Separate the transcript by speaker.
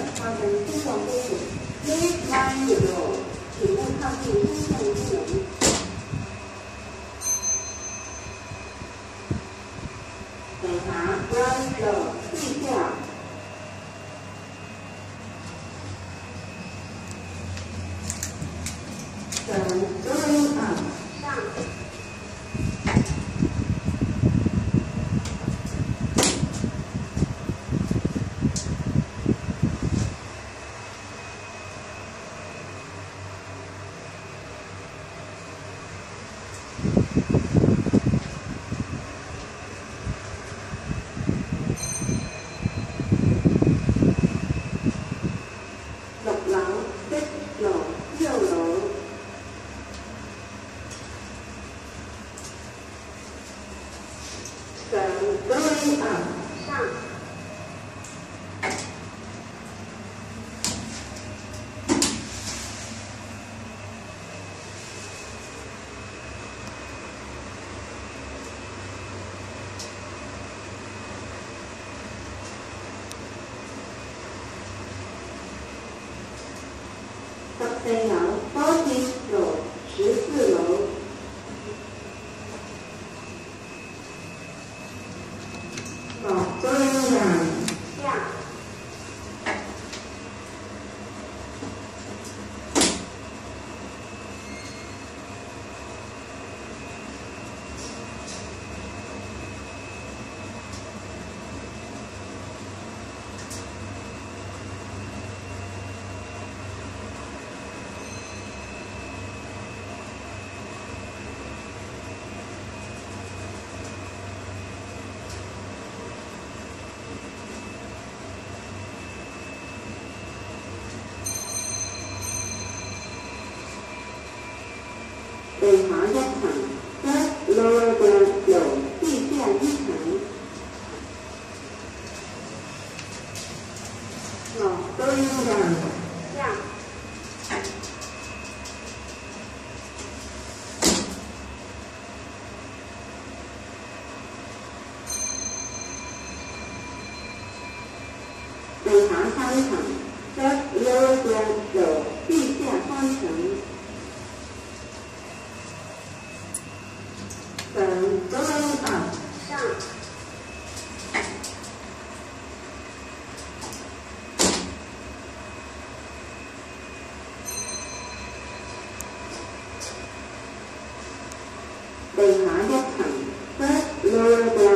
Speaker 1: 发生天降风险。Please mind the road， 请勿靠近天降之人。检查 ground floor 地下。Going up 上。6樓的6樓。Going up 上。14樓 14th floor 14樓。Going down 下。地下1層 ，First lower ground floor 地下1層。Going down 下。地下3層 ，First lower ground floor 地下3層。Going up 上。地下1層 ，First lower ground